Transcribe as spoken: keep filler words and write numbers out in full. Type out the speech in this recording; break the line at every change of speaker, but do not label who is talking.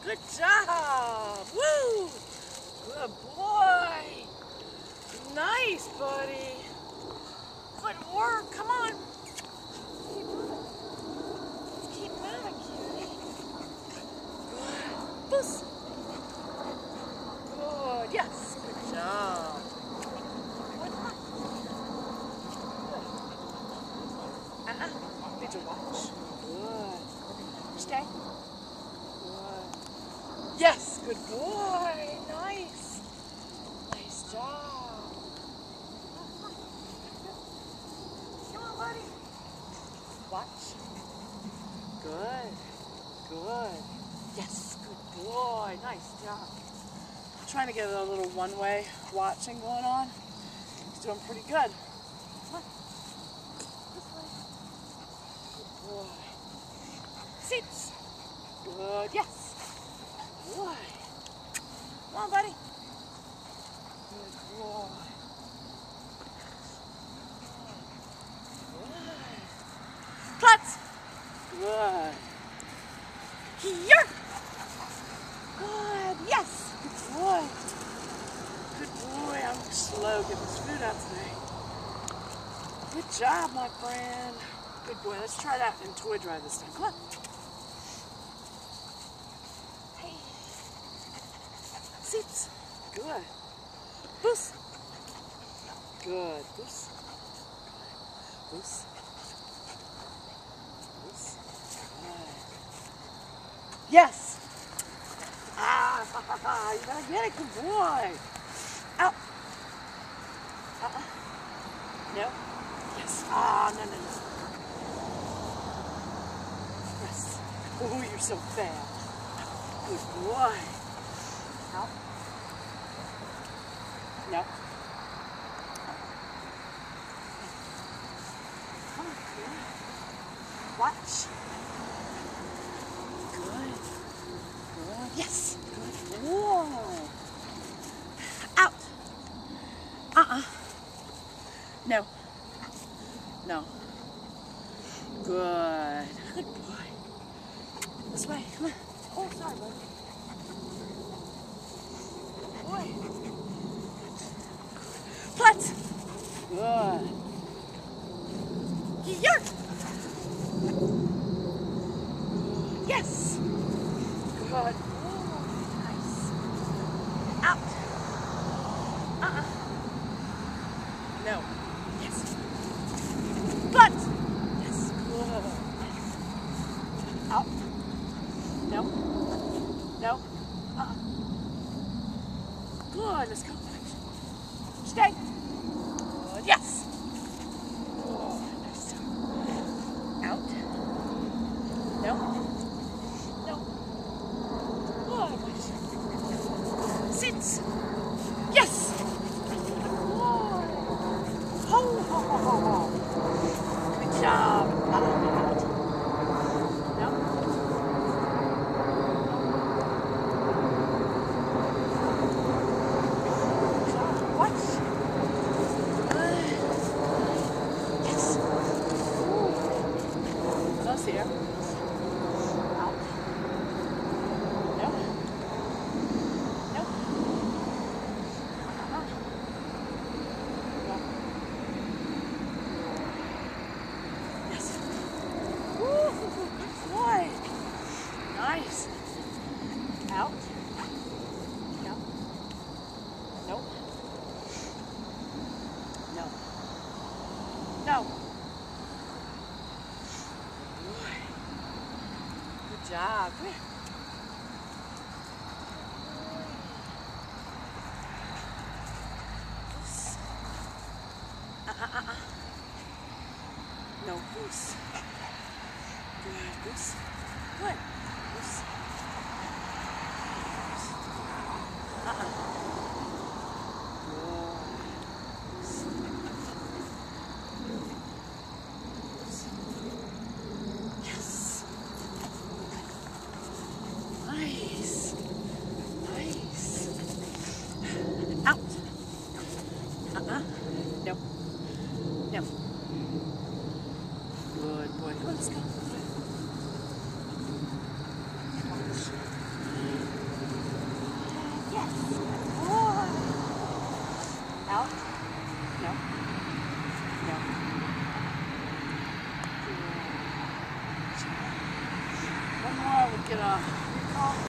Good job. Woo! Good boy. Nice, buddy. Good work. Come on. Keep moving. Keep moving, cutie. Good. Boost. Good. Yes. Good job. Good. Uh-uh. Did you watch? Good. Stay. Good. Yes. Good boy. Nice. Nice job. Come on, buddy. Watch. Good. Good. Yes. Good boy. Nice job. I'm trying to get a little one-way watching going on. He's doing pretty good. Come on. This way. Good boy. Seats. Good. Yes. Good boy. Come on, buddy. Good boy. Good. Clutch. Good. Here. Good. Yes. Good boy. Good boy. I'm slow getting this food out today. Good job, my friend. Good boy. Let's try that in toy drive this time. Come on. Hey. Seats. Good. Boost. Good. Boost. Boost. Boost. Good. Yes. Ah, you gotta get it. Good boy. Out. Uh-uh. No. Yes. Ah, no, no, no. Yes. Oh, you're so fast. Good boy. Out. No. Come on, good. Watch. Good. Good. Yes. Good. Whoa. Out. Uh-uh. No. No. Good. Good boy. This way. Come on. Oh, sorry, buddy. Boy. Flat. Good. Here. Yes. Good. Oh, nice. Out. Uh-uh. No. Yes. Flat. Yes. Good. Out. No. No. Uh-uh. Good. Let's go. Stay. Good. Yes. Oh, nice job. Out. No. No. Good. Sit. Yes. Whoa. Ho, ho, ho, ho, ho. Good job. Out. No. Watch. Here. Out. No. No. Uh-huh. No. Yes. Woo! Good boy. Nice. Out. No. No. No. No. Good job. Come here. Goose. Uh-uh-uh-uh. No, goose. Good, goose. Good. Goose. Goose. Uh-uh. Out. Uh-uh. No. No. Good boy. Come on, let's go. Watch. get a recall.